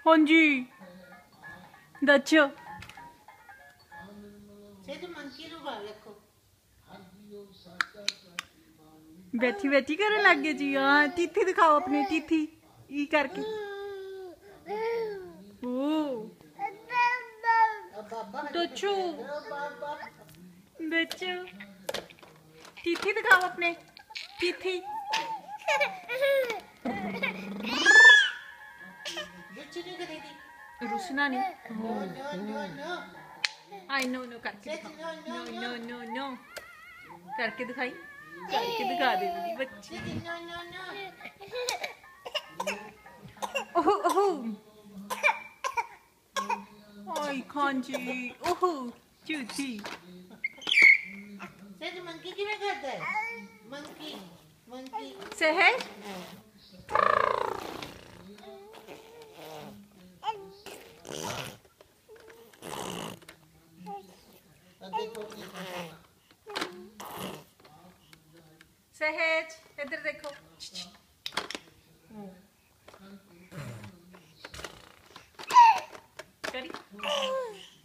हाँ जी दचो बैठी बैठी करने लग गए जी। हाँ टीथी दिखाओ अपनी टीथी ई करके। दचो दचो टीथी दिखाओ अपने टीथी। रुसना नहीं। आई नो नो करके दिखाओ। नो नो नो नो करके दिखाई करके दिखा दे मेरी बच्ची। ओह ओह ओए खान जी ओह चूती। मंकी किवें करता है मंकी मंकी सहज सहज इधर देखो। करी